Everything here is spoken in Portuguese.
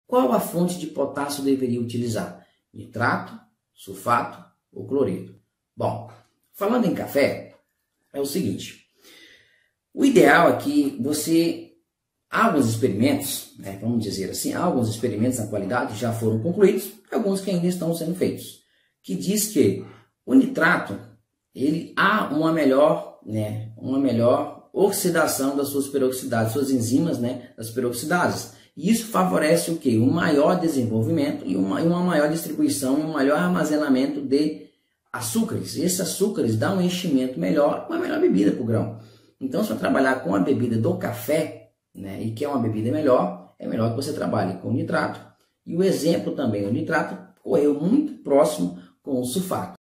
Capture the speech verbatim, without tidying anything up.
Qual a fonte de potássio deveria utilizar? Nitrato, sulfato ou cloreto? Bom, falando em café, é o seguinte. O ideal é que você, alguns experimentos, né, vamos dizer assim, alguns experimentos na qualidade já foram concluídos, alguns que ainda estão sendo feitos, que diz que o nitrato, ele há uma melhor, né, uma melhor oxidação das suas peroxidases, suas enzimas, né, das peroxidases. E isso favorece o quê? Um maior desenvolvimento e uma, uma maior distribuição e um maior armazenamento de açúcares. E esses açúcares dão um enchimento melhor, uma melhor bebida para o grão. Então, se você trabalhar com a bebida do café, né, e que é uma bebida melhor, é melhor que você trabalhe com nitrato. E o exemplo também, o nitrato correu muito próximo com o sulfato.